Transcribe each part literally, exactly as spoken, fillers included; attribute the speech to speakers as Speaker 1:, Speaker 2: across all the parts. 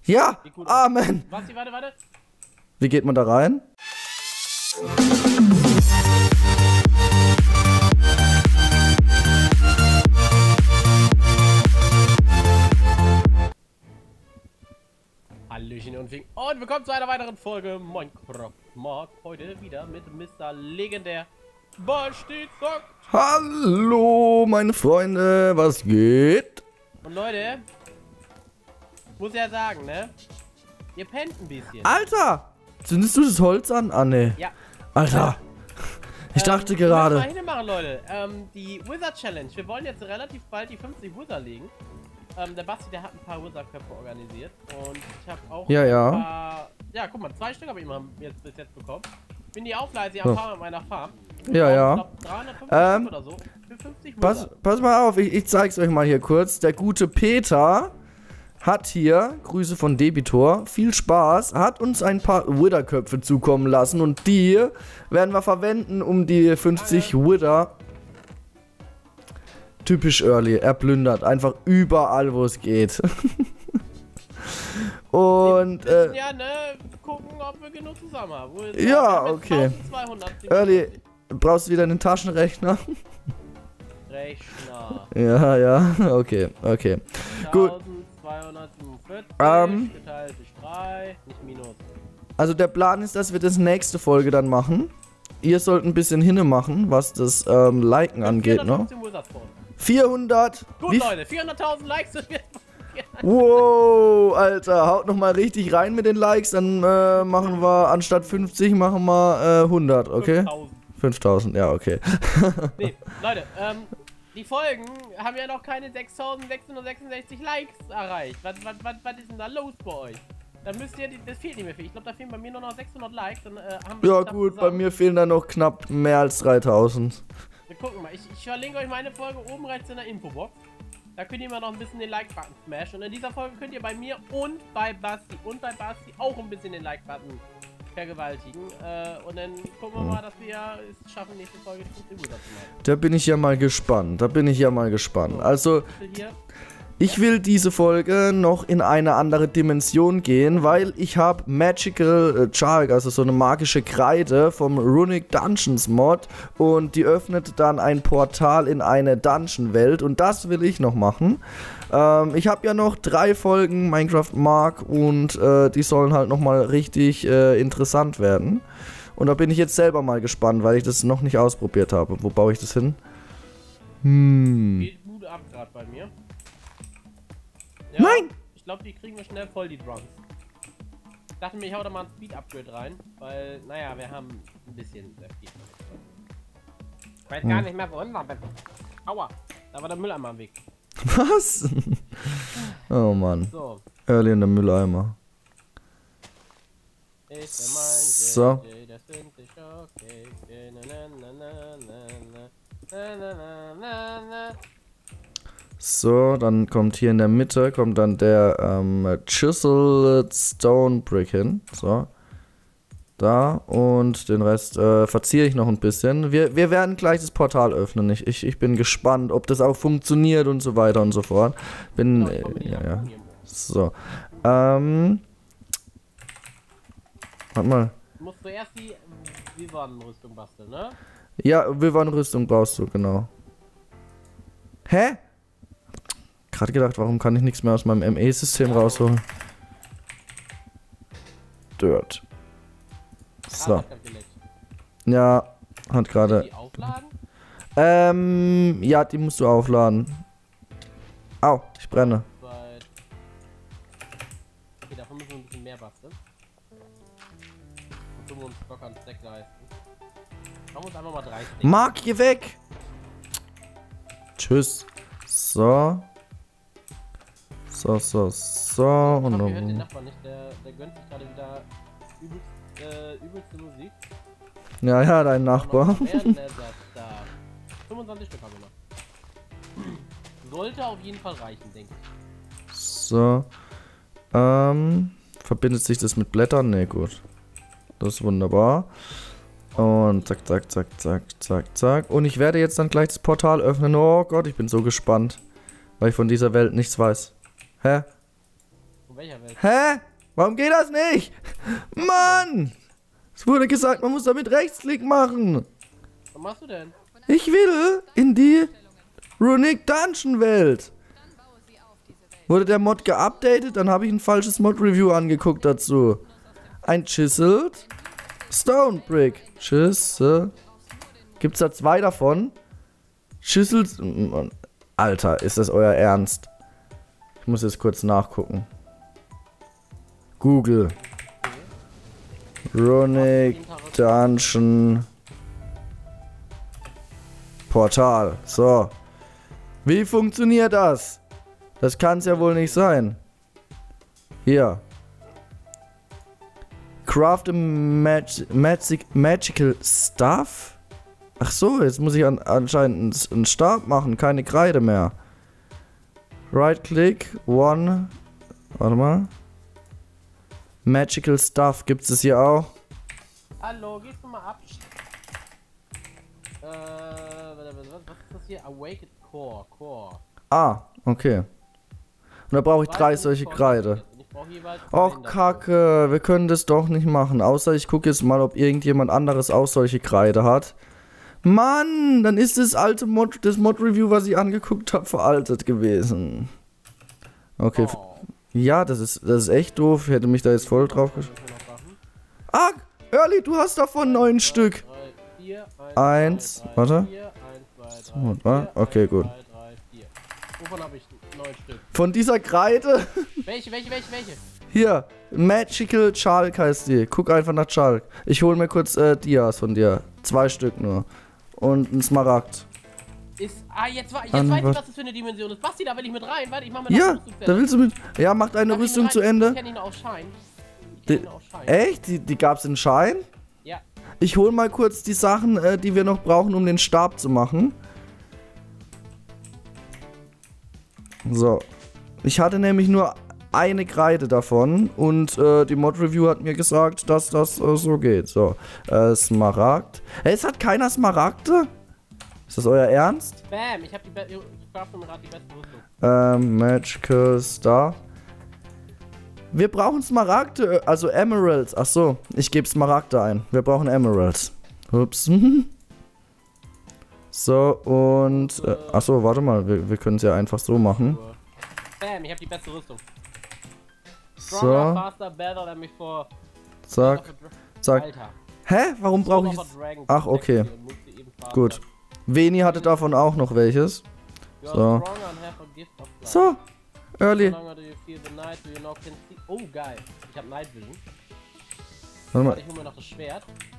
Speaker 1: Ja, Amen.
Speaker 2: Basti, warte, warte.
Speaker 1: Wie geht man da rein?
Speaker 2: Hallöchen und Fing. Und willkommen zu einer weiteren Folge Minecraft Mark. Heute wieder mit Mister Legendär Basti zockt.
Speaker 1: Hallo, meine Freunde, was geht?
Speaker 2: Und Leute, muss ja sagen, ne? Ihr pennt ein bisschen.
Speaker 1: Alter! Zündest du das Holz an? Ah, ne.
Speaker 2: Ja.
Speaker 1: Alter. Ich dachte
Speaker 2: ähm,
Speaker 1: gerade.
Speaker 2: Wir müssen mal hinmachen, Leute. Ähm, die Wizard Challenge. Wir wollen jetzt relativ bald die fünfzig Wizard legen. Ähm, der Basti, der hat ein paar Wizard-Köpfe organisiert. Und ich habe auch
Speaker 1: ja,
Speaker 2: ein
Speaker 1: ja.
Speaker 2: paar... Ja, guck mal, zwei Stück habe ich immer jetzt, bis jetzt bekommen. Bin die Aufleise am
Speaker 1: oh.
Speaker 2: Farm mit meiner Farm.
Speaker 1: Ja, ja.
Speaker 2: Ich glaub, dreihundertfünfzig
Speaker 1: ähm,
Speaker 2: oder so. Für fünfzig
Speaker 1: pass, pass mal auf, ich, ich zeig's euch mal hier kurz. Der gute Peter hat hier, Grüße von Debitor, viel Spaß, hat uns ein paar Wither-Köpfe zukommen lassen und die werden wir verwenden, um die fünfzig Wither. Typisch Early, er plündert einfach überall, wo es geht. Und,
Speaker 2: wir
Speaker 1: äh,
Speaker 2: ja, ne, gucken, ob wir genug zusammen haben.
Speaker 1: Ja, okay. Early, brauchst du wieder einen Taschenrechner?
Speaker 2: Rechner.
Speaker 1: Ja, ja, okay, okay. Gut.
Speaker 2: zwölfhundertsiebenundvierzig
Speaker 1: ähm,
Speaker 2: geteilt durch drei, nicht minus.
Speaker 1: Also der Plan ist, dass wir das nächste Folge dann machen. Ihr sollt ein bisschen hinne machen, was das ähm, Liken angeht, ne? vierhundert.
Speaker 2: Gut,
Speaker 1: Wie
Speaker 2: Leute, vierhunderttausend Likes sind wir.
Speaker 1: Wow, Alter, haut nochmal richtig rein mit den Likes, dann äh, machen wir anstatt fünfzig, machen wir äh, hundert, okay?
Speaker 2: fünftausend.
Speaker 1: fünftausend, ja, okay.
Speaker 2: Nee, Leute, ähm, die Folgen haben ja noch keine sechstausendsechshundertsechsundsechzig Likes erreicht. Was, was, was, was ist denn da los bei euch? Dann müsst ihr, das fehlt nicht mehr viel. Ich glaube, da fehlen bei mir nur noch sechshundert Likes. Dann, äh, haben wir
Speaker 1: ja gut, zusammen. Bei mir fehlen da noch knapp mehr als dreitausend.
Speaker 2: Wir gucken mal, ich, ich verlinke euch meine Folge oben rechts in der Infobox. Da könnt ihr mal noch ein bisschen den Like-Button smashen. Und in dieser Folge könnt ihr bei mir und bei Basti und bei Basti auch ein bisschen den Like-Button vergewaltigen. Äh, und dann gucken wir mal, dass wir es schaffen, nächste Folge die fünfzig Uhr zu machen.
Speaker 1: Da bin ich ja mal gespannt. Da bin ich ja mal gespannt. Also, ich will diese Folge noch in eine andere Dimension gehen, weil ich habe Magical Chalk, also so eine magische Kreide vom Runic Dungeons Mod, und die öffnet dann ein Portal in eine Dungeon-Welt und das will ich noch machen. Ähm, ich habe ja noch drei Folgen Minecraft Mark und äh, die sollen halt nochmal richtig äh, interessant werden. Und da bin ich jetzt selber mal gespannt, weil ich das noch nicht ausprobiert habe. Wo baue ich das hin? Hm.
Speaker 2: Geht gut ab gerade bei mir. Ja,
Speaker 1: nein!
Speaker 2: Ich glaube, die kriegen wir schnell voll, die Drums. Ich dachte mir, ich hau da mal ein Speed-Upgrade rein, weil, naja, wir haben ein bisschen sehr viel. Ich weiß hm. gar nicht mehr, wohin wir bin. Aua, da war der Mülleimer am Weg.
Speaker 1: Was? Oh Mann.
Speaker 2: So.
Speaker 1: Early in der Mülleimer.
Speaker 2: Ich bin mein
Speaker 1: so.
Speaker 2: J J, das finde ich okay. Na, na, na, na, na, na, na, na.
Speaker 1: So, dann kommt hier in der Mitte, kommt dann der ähm, Chiseled Stone Brick hin. So. Da. Und den Rest äh, verziehe ich noch ein bisschen. Wir, wir werden gleich das Portal öffnen. Ich, ich, ich bin gespannt, ob das auch funktioniert und so weiter und so fort. Bin. Äh, ja, ja. So. Ähm. Warte mal.
Speaker 2: Du musst zuerst die Vivan-Rüstung basteln, ne?
Speaker 1: Ja, Vivan-Rüstung brauchst du, genau. Hä? Gerade gedacht, warum kann ich nichts mehr aus meinem M E-System rausholen? Dirt. So. Ja, hat gerade.
Speaker 2: Die aufladen?
Speaker 1: Ähm, ja, die musst du aufladen. Au, ich brenne.
Speaker 2: Okay, davon müssen wir ein bisschen mehr basteln. Und tun wir uns locker einen Stack leisten. Machen wir uns einfach mal dreißig.
Speaker 1: Mark, geh weg! Tschüss. So. So, so, so. Und
Speaker 2: ich hoffe,
Speaker 1: dann.
Speaker 2: ihr hört den Nachbarn nicht, der, der gönnt sich gerade wieder übelst, äh, übelste Musik.
Speaker 1: Ja, ja, dein Nachbar.
Speaker 2: fünfundzwanzig Stück haben wir noch. Sollte auf jeden Fall reichen, denke ich.
Speaker 1: So. Ähm. Verbindet sich das mit Blättern? Ne, gut. Das ist wunderbar. Und zack, zack, zack, zack, zack, zack. Und ich werde jetzt dann gleich das Portal öffnen. Oh Gott, ich bin so gespannt. Weil ich von dieser Welt nichts weiß. Hä?
Speaker 2: Von welcher Welt?
Speaker 1: Hä? Warum geht das nicht? Mann! Es wurde gesagt, man muss damit Rechtsklick machen.
Speaker 2: Was machst du denn?
Speaker 1: Ich will in die Runic Dungeon Welt. Wurde der Mod geupdatet? Dann habe ich ein falsches Mod-Review angeguckt dazu. Ein Chiseled Stone Brick. Chisel. Gibt's da zwei davon? Chiseled. Alter, ist das euer Ernst? Ich muss jetzt kurz nachgucken. Google. Runic Dungeon Portal. So. Wie funktioniert das? Das kann es ja wohl nicht sein. Hier. Craft a mag magic magical stuff? Ach so, jetzt muss ich an anscheinend einen Stab machen, keine Kreide mehr. Right click, one. Warte mal. Magical stuff, gibt es hier auch?
Speaker 2: Hallo, gehst du mal ab? Äh, was ist das hier? Awakened Core, Core.
Speaker 1: Ah, okay. Und da brauche ich drei solche Kreide. Och, Kacke, wir können das doch nicht machen. Außer ich gucke jetzt mal, ob irgendjemand anderes auch solche Kreide hat. Mann, dann ist das alte Mod, das Mod-Review, was ich angeguckt habe, veraltet gewesen. Okay. Oh. Ja, das ist, das ist echt doof. Ich hätte mich da jetzt voll drauf gesch... Ah, Early, du hast davon neun Stück. Eins, warte. Zwei, okay, gut.
Speaker 2: Wovon habe ich neun Stück?
Speaker 1: Von dieser Kreide.
Speaker 2: Welche, welche, welche, welche?
Speaker 1: Hier, Magical Chalk heißt die. Guck einfach nach Chalk. Ich hole mir kurz äh, Dias von dir. Zwei Stück nur. Und ein Smaragd.
Speaker 2: Ist, ah, jetzt, jetzt weiß ich, was das für eine Dimension ist. Basti, da will ich mit rein. Warte, ich mach mir
Speaker 1: Ja, da willst du mit. Ja, mach deine
Speaker 2: Darf
Speaker 1: Rüstung zu Ende.
Speaker 2: Ich kenne ihn auch Schein. Ich kenn ihn auch Schein.
Speaker 1: Echt? Die, die gab's in Schein?
Speaker 2: Ja.
Speaker 1: Ich hol mal kurz die Sachen, äh, die wir noch brauchen, um den Stab zu machen. So. Ich hatte nämlich nur eine Kreide davon und äh, die Mod-Review hat mir gesagt, dass das äh, so geht. So, äh, Smaragd. Hey, es hat keiner Smaragde? Ist das euer Ernst?
Speaker 2: Bam, ich hab die, Be ich crafte mir gerade die beste Rüstung.
Speaker 1: Ähm, Magical Star. Wir brauchen Smaragde, also Emeralds. Ach so, ich gebe Smaragde ein. Wir brauchen Emeralds. Ups. So, und... Äh, ach so, warte mal, wir, wir können es ja einfach so machen.
Speaker 2: Bam, ich hab die beste Rüstung.
Speaker 1: So.
Speaker 2: Faster, better than before.
Speaker 1: Zack. Zack.
Speaker 2: Alter.
Speaker 1: Hä? Warum brauche ich... Ach, okay. Gut. Veni hatte davon auch noch welches. So. So. Early.
Speaker 2: Oh, geil. Ich hab Night Vision.
Speaker 1: Warte mal.
Speaker 2: Ich hol mir noch das Schwert.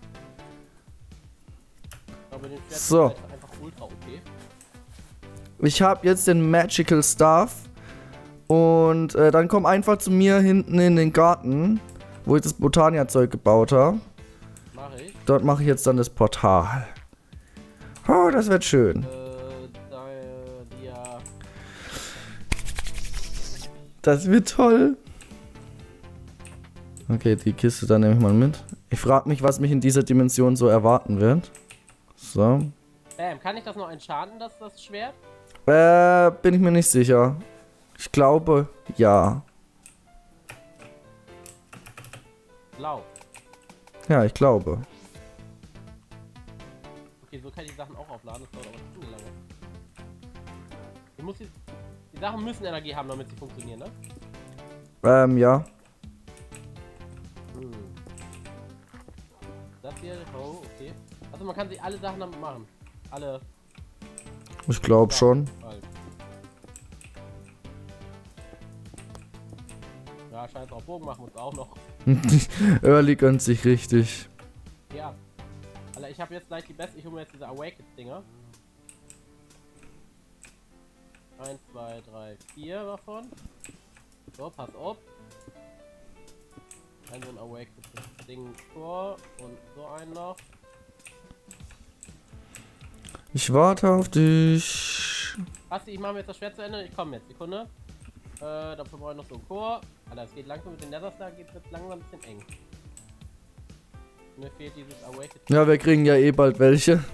Speaker 2: Aber den Schwert
Speaker 1: so.
Speaker 2: ist einfach ultra O P.
Speaker 1: Ich habe jetzt den Magical Staff. Und äh, dann komm einfach zu mir hinten in den Garten, wo ich das Botania-Zeug gebaut habe.
Speaker 2: Mach ich.
Speaker 1: Dort mache ich jetzt dann das Portal. Oh, das wird schön.
Speaker 2: Äh, da, äh, ja.
Speaker 1: Das wird toll. Okay, die Kiste dann nehme ich mal mit. Ich frage mich, was mich in dieser Dimension so erwarten wird. So.
Speaker 2: Bam, kann ich das noch enchanten, das, das Schwert?
Speaker 1: Äh, bin ich mir nicht sicher. Ich glaube, ja.
Speaker 2: Blau.
Speaker 1: Ja, ich glaube.
Speaker 2: Okay, so kann ich die Sachen auch aufladen, das dauert aber zu lange. Ich muss die, die Sachen müssen Energie haben, damit sie funktionieren, ne?
Speaker 1: Ähm, ja.
Speaker 2: Hm. Das hier, oh, okay. Also man kann sich alle Sachen damit machen. Alle.
Speaker 1: Ich glaube schon.
Speaker 2: Ja, scheiß drauf, Bogen machen wir uns auch noch.
Speaker 1: Early gönnt sich richtig.
Speaker 2: Ja. Alter, ich habe jetzt gleich die beste. Ich hole mir jetzt diese Awakened-Dinger. eins, zwei, drei, vier davon. So, pass auf. Ein so ein Awakened-Ding vor und so einen noch.
Speaker 1: Ich warte auf dich.
Speaker 2: Basti, ich mache mir jetzt das Schwert zu Ende. Ich komme jetzt. Sekunde. Äh, dafür brauche ich noch so ein Chor. Alter, es geht langsam mit den Netherstar, geht jetzt langsam ein bisschen eng. Mir fehlt dieses Awakened.
Speaker 1: Ja, wir kriegen ja eh bald welche.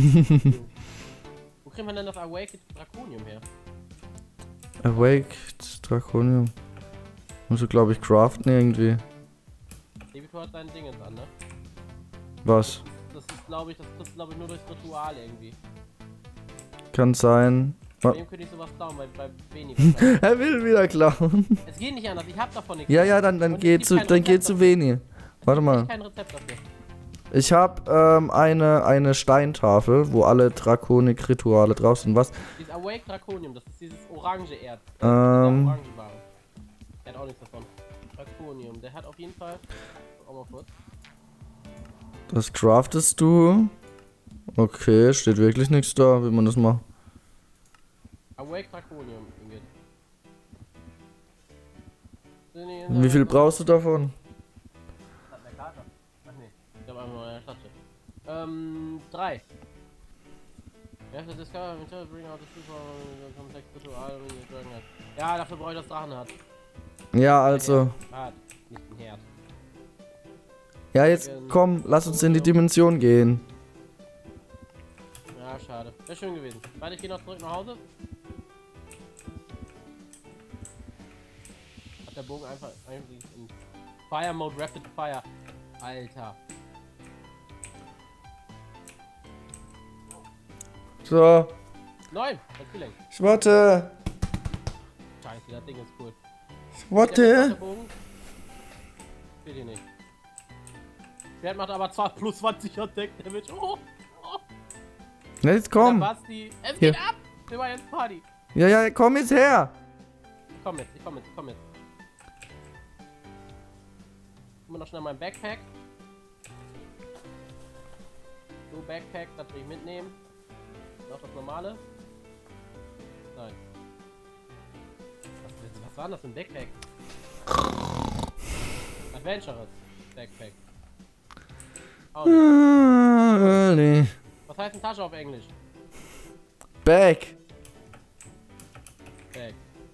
Speaker 2: Wo kriegen wir denn das Awakened Draconium her?
Speaker 1: Awaked Draconium. Muss ich, glaube ich, craften irgendwie.
Speaker 2: Debitor hat sein Ding jetzt an, ne?
Speaker 1: Was?
Speaker 2: Das ist, glaube ich, das kriegst du, glaube ich, nur durchs Ritual irgendwie.
Speaker 1: Kann sein.
Speaker 2: Bei dem könnte ich sowas klauen, bei, bei Veni.
Speaker 1: Er will wieder klauen.
Speaker 2: Es geht nicht anders, ich hab davon nichts.
Speaker 1: Ja, ja, dann, dann
Speaker 2: Und
Speaker 1: geh
Speaker 2: es gibt
Speaker 1: zu,
Speaker 2: kein
Speaker 1: dann
Speaker 2: Rezept
Speaker 1: geh zu
Speaker 2: dafür.
Speaker 1: Veni. Warte
Speaker 2: Es
Speaker 1: mal.
Speaker 2: gibt kein Rezept dafür.
Speaker 1: Ich habe ähm, eine, eine Steintafel, wo alle Drakonik-Rituale drauf sind. Was?
Speaker 2: Dieses Awake Draconium, das ist dieses orange Erd.
Speaker 1: Ähm.
Speaker 2: Orange war. Der hat auch nichts davon. Draconium, der hat auf jeden Fall. Auch mal kurz.
Speaker 1: Das craftest du. Okay, steht wirklich nichts da, wie man das macht.
Speaker 2: Awake Draconium, Ingrid.
Speaker 1: Wie viel brauchst du davon?
Speaker 2: Hat eine Karte. Ach nee, ich hab einfach mal eine Tasche. Ähm, drei. Ja, das ist geil, bring out the super komplex Ritual. Ja, dafür brauche ich das Drachenherz.
Speaker 1: Ja, also.
Speaker 2: Hart, nicht ein Herz.
Speaker 1: Ja, jetzt komm, lass uns in die Dimension gehen.
Speaker 2: Ja, schade. Wäre schön gewesen. Warte, ich gehe noch zurück nach Hause. Hat der Bogen einfach eigentlich in Fire Mode Rapid Fire. Alter.
Speaker 1: So,
Speaker 2: Neun! Das ist gelenkt.
Speaker 1: ich warte.
Speaker 2: Scheiße, das Ding ist cool.
Speaker 1: Ich
Speaker 2: Der
Speaker 1: warte.
Speaker 2: Bogen. Fehlt hier nicht. Schwert macht aber zwar plus zwanzig Attack Damage. Oh, oh.
Speaker 1: Na, jetzt komm.
Speaker 2: Basti. Es
Speaker 1: Hier.
Speaker 2: geht ab! Wir waren jetzt Party.
Speaker 1: Ja, ja, komm jetzt her.
Speaker 2: Ich komm jetzt, ich komm jetzt, ich komm jetzt. Immer noch schnell mein Backpack. So, Backpack, das will ich mitnehmen. Noch das normale? Nein. Was, was war denn das für ein Backpack? Adventurous Backpack. Auch nicht.
Speaker 1: Early.
Speaker 2: Was heißt eine Tasche auf Englisch?
Speaker 1: Back.
Speaker 2: Back.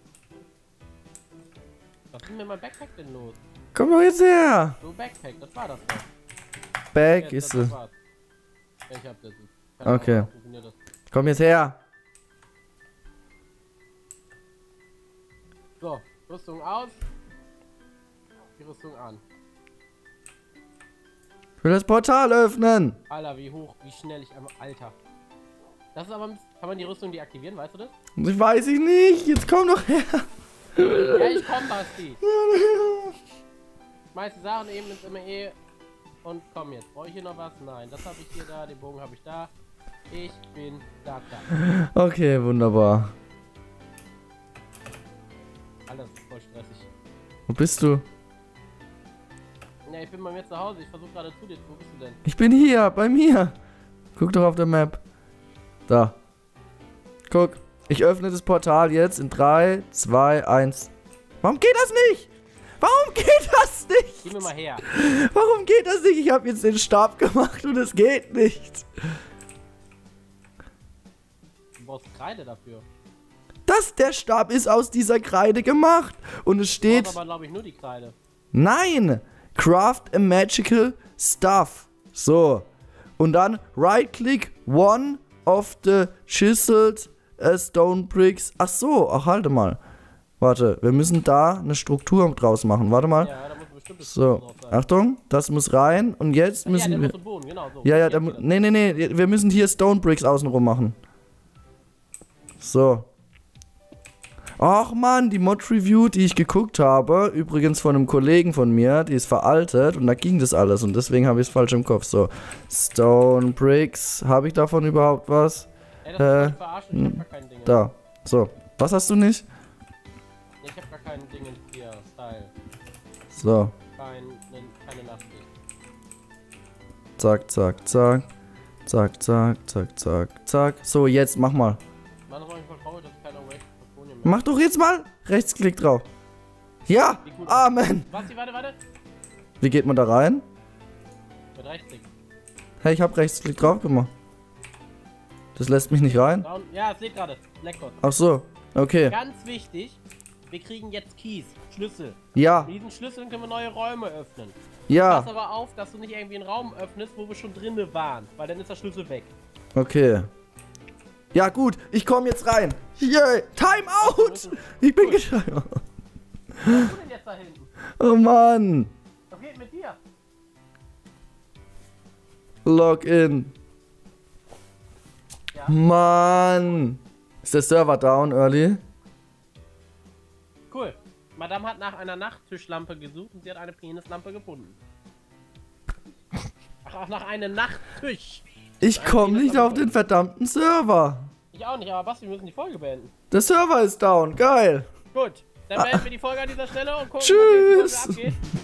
Speaker 2: Was ist denn mit meinem Backpack denn los?
Speaker 1: Komm doch jetzt her.
Speaker 2: So, Backpack, das war das doch.
Speaker 1: Back
Speaker 2: Ja,
Speaker 1: ist
Speaker 2: das
Speaker 1: es.
Speaker 2: war's. Ja, ich hab das. Keine
Speaker 1: Okay.
Speaker 2: Ahnung, wie funktioniert das?
Speaker 1: Komm jetzt her.
Speaker 2: So, Rüstung aus. Die Rüstung an.
Speaker 1: Ich will das Portal öffnen.
Speaker 2: Alter, wie hoch, wie schnell ich einfach. Alter. Das ist aber. Kann man die Rüstung deaktivieren, weißt du das?
Speaker 1: Das weiß ich nicht. Jetzt komm doch her.
Speaker 2: Ja, ich komm, Basti. Schmeiß die Sachen eben ins M E. Und komm jetzt. Brauche ich hier noch was? Nein, das habe ich hier da. Den Bogen habe ich da. Ich bin da, da.
Speaker 1: Okay, wunderbar.
Speaker 2: Alles ist voll stressig.
Speaker 1: Wo bist du?
Speaker 2: Ja, ich bin bei mir zu Hause. Ich versuche gerade zu dir. Wo bist du denn?
Speaker 1: Ich bin hier, bei mir. Guck doch auf der Map. Da. Guck. Ich öffne das Portal jetzt in drei, zwei, eins. Warum geht das nicht? Warum geht das nicht?
Speaker 2: Gib mir mal her.
Speaker 1: Warum geht das nicht? Ich habe jetzt den Stab gemacht und es geht nicht.
Speaker 2: Du brauchst Kreide dafür.
Speaker 1: Das, der Stab ist aus dieser Kreide gemacht. Und es
Speaker 2: Du
Speaker 1: steht...
Speaker 2: brauchst aber, glaube ich, nur die Kreide.
Speaker 1: Nein! Craft a magical stuff. So. Und dann right-click one of the chiseled uh, stone bricks. Ach so, ach halte mal. Warte, wir müssen da eine Struktur draus machen. Warte mal.
Speaker 2: Ja, da muss bestimmt das
Speaker 1: So,
Speaker 2: drauf sein.
Speaker 1: Achtung, das muss rein. Und jetzt
Speaker 2: Ja,
Speaker 1: müssen
Speaker 2: der
Speaker 1: wir...
Speaker 2: muss im Boden, genau so.
Speaker 1: Ja, ja, da,
Speaker 2: Jetzt
Speaker 1: mu-
Speaker 2: geht das.
Speaker 1: nee, nee, nee, wir müssen hier Stone Bricks außenrum machen. So. Ach man, die Mod-Review, die ich geguckt habe, übrigens von einem Kollegen von mir, die ist veraltet und da ging das alles und deswegen habe ich es falsch im Kopf. So, Stone Bricks, habe ich davon überhaupt was?
Speaker 2: Ey, das
Speaker 1: Äh,
Speaker 2: ist voll verarschen, ich hab gar kein Ding.
Speaker 1: Da, so. Was hast du nicht?
Speaker 2: Ich hab gar kein Ding hier, Style.
Speaker 1: So,
Speaker 2: Kein, ne, keine Nachtsicht.
Speaker 1: zack, zack, zack. Zack, zack, zack, zack, zack. So, jetzt mach mal.
Speaker 2: Mann, das war ich voll traurig, dass ich keine Awake Draconium mehr.
Speaker 1: Mach doch jetzt mal. Rechtsklick drauf. Ja,
Speaker 2: Wie gut.
Speaker 1: Amen.
Speaker 2: Basti, warte, warte.
Speaker 1: Wie geht man da rein?
Speaker 2: Mit Rechtsklick.
Speaker 1: Hey, ich habe Rechtsklick drauf gemacht. Das lässt mich nicht rein.
Speaker 2: Down. Ja, es lädt gerade. Blackout.
Speaker 1: Ach so, okay.
Speaker 2: Ganz wichtig, wir kriegen jetzt Keys, Schlüssel.
Speaker 1: Ja,
Speaker 2: Mit diesen Schlüsseln können wir neue Räume öffnen.
Speaker 1: ja,
Speaker 2: Pass aber auf, dass du nicht irgendwie einen Raum öffnest, wo wir schon drinne waren, weil dann ist der Schlüssel weg.
Speaker 1: okay. Ja gut, ich komme jetzt rein. Yay, Time out. Ich bin gescheitert.
Speaker 2: Was machst du denn jetzt da hinten?
Speaker 1: Oh Mann.
Speaker 2: Was geht mit dir?
Speaker 1: Login.
Speaker 2: Ja.
Speaker 1: Mann. Ist der Server down, Early?
Speaker 2: Cool. Madame hat nach einer Nachttischlampe gesucht und sie hat eine Penislampe gefunden. Ach, auch nach einem Nachttisch.
Speaker 1: Ich komme nicht auf den verdammten Server.
Speaker 2: Ich auch nicht, aber Basti, wir müssen die Folge beenden.
Speaker 1: Der Server ist down, geil.
Speaker 2: Gut, dann beenden wir die Folge an dieser Stelle und gucken,
Speaker 1: Tschüss.
Speaker 2: was jetzt die Folge abgeht.